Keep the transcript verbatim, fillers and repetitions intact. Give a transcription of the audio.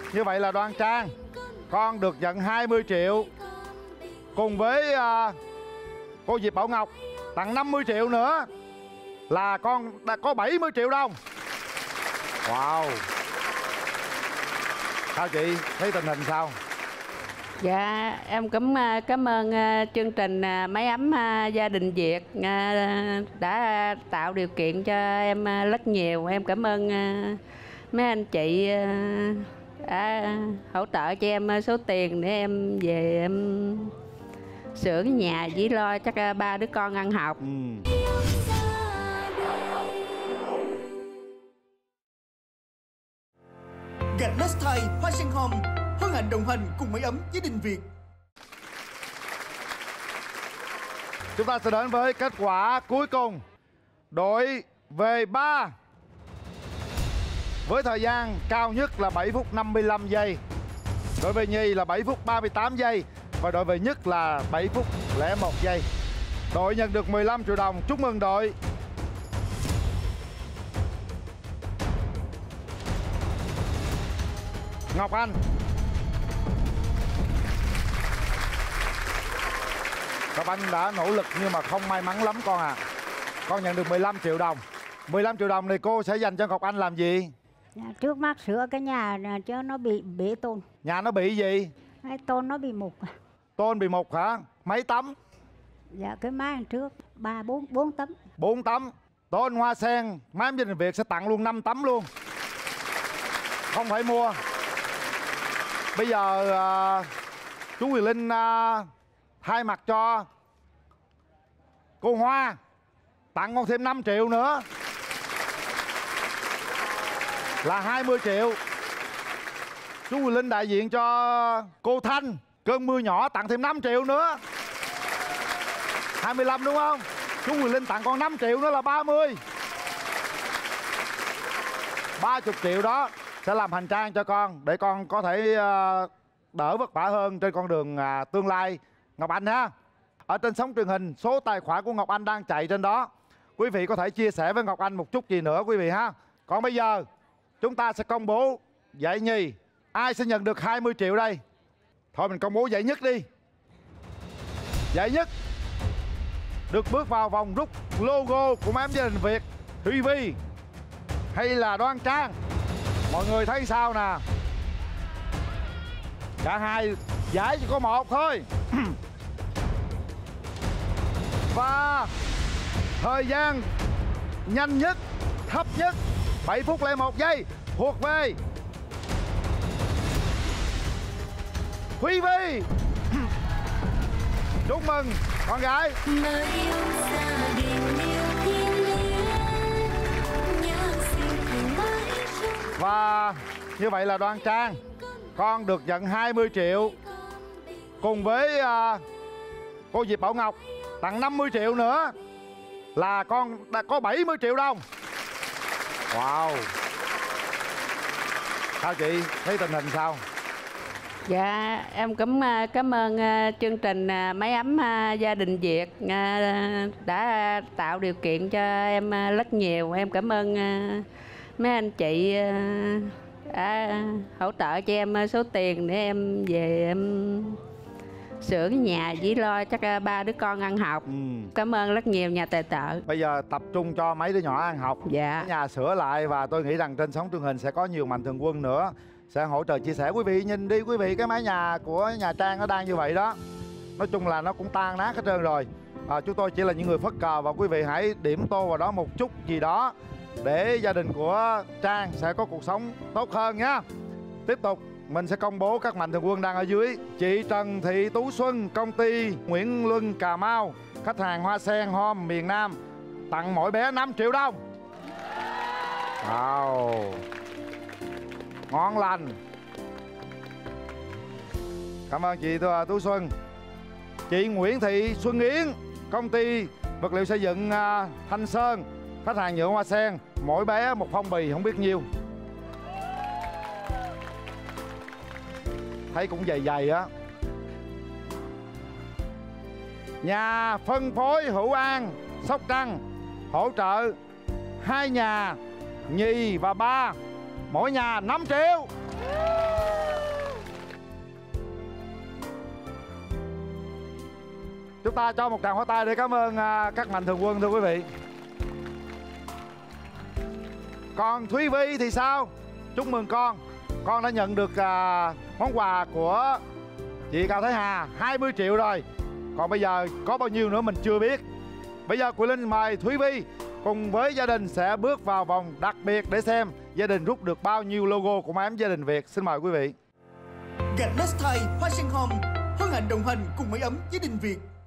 như vậy là Đoan Trang, con được nhận hai mươi triệu. Cùng với uh, cô Diệp Bảo Ngọc tặng năm mươi triệu nữa là con đã có bảy mươi triệu đồng. Wow. Sao chị thấy tình hình sao? Dạ em cũng cảm ơn chương trình Mái Ấm Gia Đình Việt đã tạo điều kiện cho em rất nhiều. Em cảm ơn mấy anh chị đã hỗ trợ cho em số tiền để em về em sửa cái nhà với lo chắc ba đứa con ăn học. Ừ. Gạch Nest Thai, Hoa Sen Home hân hạnh đồng hành cùng Mái Ấm Gia Đình Việt. Chúng ta sẽ đến với kết quả cuối cùng. Đội về ba với thời gian cao nhất là bảy phút năm mươi lăm giây. Đội về nhì là bảy phút ba mươi tám giây. Và đội về nhất là bảy phút lẻ một giây. Đội nhận được mười lăm triệu đồng. Chúc mừng đội. Ngọc Anh. Ngọc Anh đã nỗ lực nhưng mà không may mắn lắm con à. Con nhận được mười lăm triệu đồng. mười lăm triệu đồng này cô sẽ dành cho Ngọc Anh làm gì? Dạ, trước mắt sửa cái nhà chứ nó bị bể tôn. Nhà nó bị gì? Cái tôn nó bị mục. Tôn bị mục hả? Mấy tấm? Dạ cái mái đằng trước ba bốn bốn tấm. Bốn tấm. Tôn Hoa Sen Mái Ấm Gia Đình Việt sẽ tặng luôn năm tấm luôn. Không phải mua. Bây giờ uh, chú Quyền Linh uh, thay mặt cho cô Hoa tặng con thêm năm triệu nữa là hai mươi triệu. Chú Quyền Linh đại diện cho cô Thanh Cơn Mưa Nhỏ tặng thêm năm triệu nữa. hai mươi lăm đúng không? Chú Quyền Linh tặng con năm triệu nữa là ba mươi. ba mươi triệu đó sẽ làm hành trang cho con để con có thể uh, đỡ vất vả hơn trên con đường uh, tương lai Ngọc Anh ha. Ở trên sóng truyền hình, số tài khoản của Ngọc Anh đang chạy trên đó. Quý vị có thể chia sẻ với Ngọc Anh một chút gì nữa quý vị ha. Còn bây giờ chúng ta sẽ công bố giải nhì. Ai sẽ nhận được hai mươi triệu đây? Thôi mình công bố giải nhất đi. Giải nhất được bước vào vòng rút logo của Mái Ấm Gia Đình Việt, Thùy Vi hay là Đoan Trang? Mọi người thấy sao nè? Cả hai giải chỉ có một thôi. Và thời gian nhanh nhất, thấp nhất bảy phút lẻ một giây thuộc về Thùy Vi. Chúc mừng con gái. Và như vậy là Đoan Trang, con được nhận hai mươi triệu. Cùng với uh, cô Diệp Bảo Ngọc tặng năm mươi triệu nữa là con đã có bảy mươi triệu đồng. Wow. Sao chị thấy tình hình sao? Dạ em cũng cảm ơn chương trình Mái Ấm Gia Đình Việt đã tạo điều kiện cho em rất nhiều. Em cảm ơn mấy anh chị đã hỗ trợ cho em số tiền để em về em sửa cái nhà với lo chắc ba đứa con ăn học. Ừ. Cảm ơn rất nhiều nhà tài trợ. Bây giờ tập trung cho mấy đứa nhỏ ăn học. Dạ. Nhà sửa lại và tôi nghĩ rằng trên sóng truyền hình sẽ có nhiều mạnh thường quân nữa sẽ hỗ trợ chia sẻ. Quý vị nhìn đi quý vị, cái mái nhà của nhà Trang nó đang như vậy đó. Nói chung là nó cũng tan nát hết trơn rồi. à, Chúng tôi chỉ là những người phất cờ và quý vị hãy điểm tô vào đó một chút gì đó để gia đình của Trang sẽ có cuộc sống tốt hơn nhé. Tiếp tục mình sẽ công bố các mạnh thường quân đang ở dưới. Chị Trần Thị Tú Xuân, công ty Nguyễn Luân Cà Mau, khách hàng Hoa Sen Home miền Nam, tặng mỗi bé năm triệu đồng. Wow, ngon lành. Cảm ơn chị Tú Xuân. Chị Nguyễn Thị Xuân Yến, công ty vật liệu xây dựng Thanh Sơn, khách hàng nhựa Hoa Sen, mỗi bé một phong bì không biết nhiêu. Thấy cũng dày dày á. Nhà phân phối Hữu An, Sóc Trăng hỗ trợ hai nhà nhì và ba, mỗi nhà năm triệu. Chúng ta cho một tràng pháo tay để cảm ơn à, các mạnh thường quân thưa quý vị. Còn Thúy Vi thì sao? Chúc mừng con. Con đã nhận được à, món quà của chị Cao Thái Hà hai mươi triệu rồi. Còn bây giờ có bao nhiêu nữa mình chưa biết. Bây giờ Quỳ Linh mời Thúy Vi cùng với gia đình sẽ bước vào vòng đặc biệt để xem gia đình rút được bao nhiêu logo của mái ấm gia đình Việt. Xin mời quý vị. Gạch Nest Thai Hoa Sen Home hân hạnh đồng hành cùng mái ấm gia đình Việt.